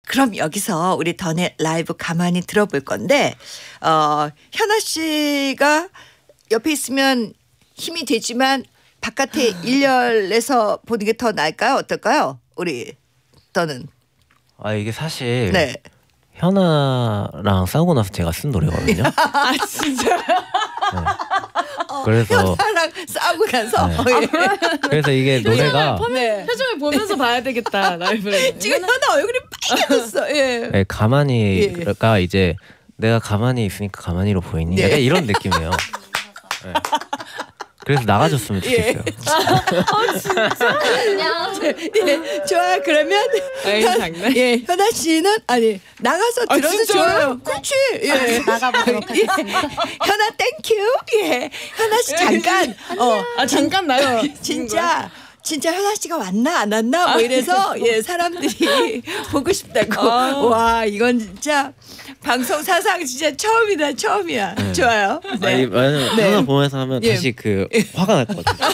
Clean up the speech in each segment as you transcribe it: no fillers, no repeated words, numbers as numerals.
그럼 여기서 우리 던의 라이브 가만히 들어볼 건데 현아 씨가 옆에 있으면 힘이 되지만 바깥에 일렬에서 보는 게 더 나을까요? 어떨까요? 우리 던은. 이게 사실 네. 현아랑 싸우고 나서 제가 쓴 노래거든요. 아 진짜? 네. 그래서 현아랑 싸우고 나서 네. 그래서 이게 노래가 표정을 보면서 봐야 되겠다 라이브를. 지금 현아 얼굴이 빨개졌어. 예. 네, 가만히가 이제 내가 가만히 있으니까 가만히로 보이니? 네. 약간 이런 느낌이에요. 네. 그래서 나가줬으면 좋겠어요. 진짜? 예, 좋아. 그러면 현아 씨는 나가서 들어도 좋아요. 그렇지. 예. 나가보도록 하겠습니다. 현아 땡큐. 예. 현아 씨 잠깐. 잠깐 나요. 진짜 현아 씨가 왔나 안 왔나 뭐 이래서 사람들이 보고 싶다고. 와 이건 진짜 방송 사상 진짜 처음이야. 네. 좋아요. 네. 왜냐면 현아 보면서 하면 다시 화가 날 것 같아요.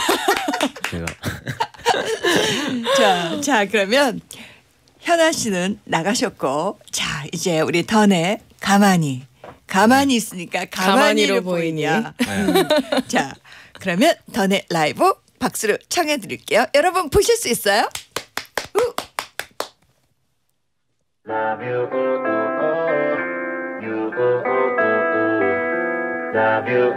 제가. 자 그러면 현아 씨는 나가셨고 자 이제 우리 던의 가만히 있으니까 가만히로 보이냐. 자 그러면 던의 라이브 박수로 청해 드릴게요. 여러분 보실 수 있어요? Love you, you, love you,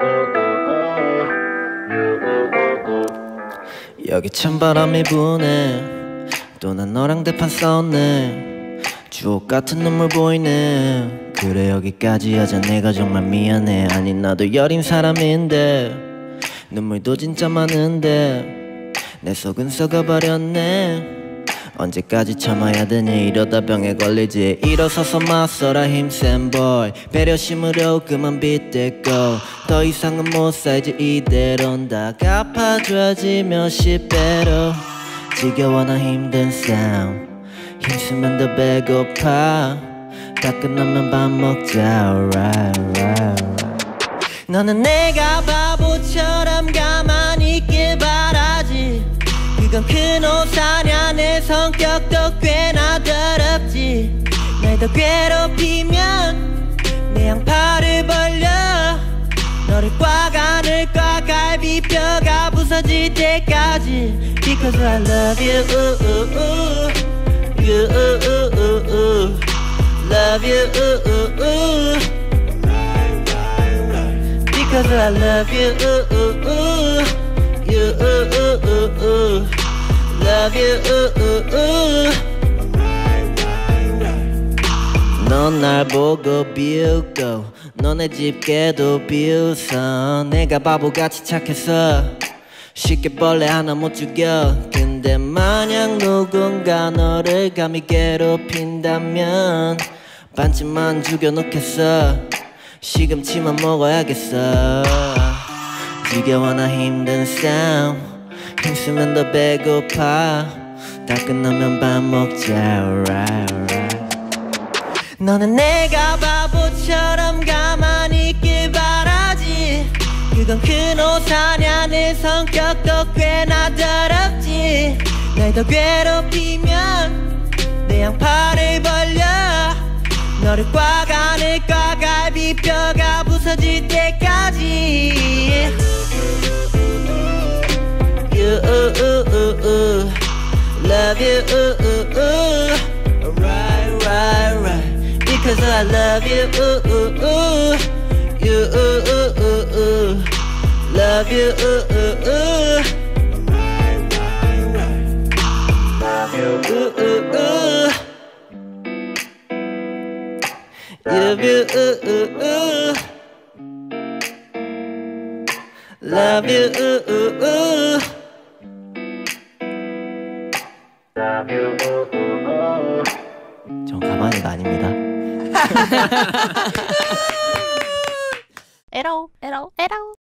you. 여기 찬바람이 부네. 또 난 너랑 대판 싸웠네. 주옥 같은 눈물 보이네. 그래 여기까지 하자. 내가 정말 미안해. 아니 나도 여린 사람인데 눈물도 진짜 많은데 내 속은 썩어버렸네. 언제까지 참아야 되니 이러다 병에 걸리지. 일어서서 맞서라 힘센 boy. 배려심으로 그만 빗대고 더 이상은 못 살지 이대로는 다 갚아줘야지 몇십 배로. 지겨워 나 힘든 삶. 힘쓰면 더 배고파. 다 끝나면 밥 먹자. alright, alright. 너는 내가 바보처럼 가만히 있길 바라지. 그건 큰 옷 아냐. 내 성격도 꽤나 더럽지. 날 더 괴롭히면 내 양팔을 벌려. 너를 꽉 안을 꽉 갈비뼈가 부서질 때까지. Because I love you, you, love you, because I love you, you, love you. 넌 날 보고 비웃고 너네 집 개도 비웃어. 내가 바보같이 착해서 쉽게 벌레 하나 못 죽여. 근데 만약 누군가 너를 감히 괴롭힌다면 반쯤만 죽여놓겠어. 시금치만 먹어야겠어. 지겨워 나 힘든 싸움. 힘쓰면 더 배고파. 다 끝나면 밥 먹자. alright, alright. 너는 내가 바보처럼 가만히 있길 바라지. 그건 큰 옷 아냐. 내 성격도 꽤나 더럽지. 날 더 괴롭히면 내 양팔을 벌려. 너를 꽉 안을 꽉 갈비뼈가 부서질 때까지. You, love you, right, right, right. Because I love you, you, love you, Right, right, right. Love you, love you, love you, love you. 전 가만히가 아닙니다. 에러.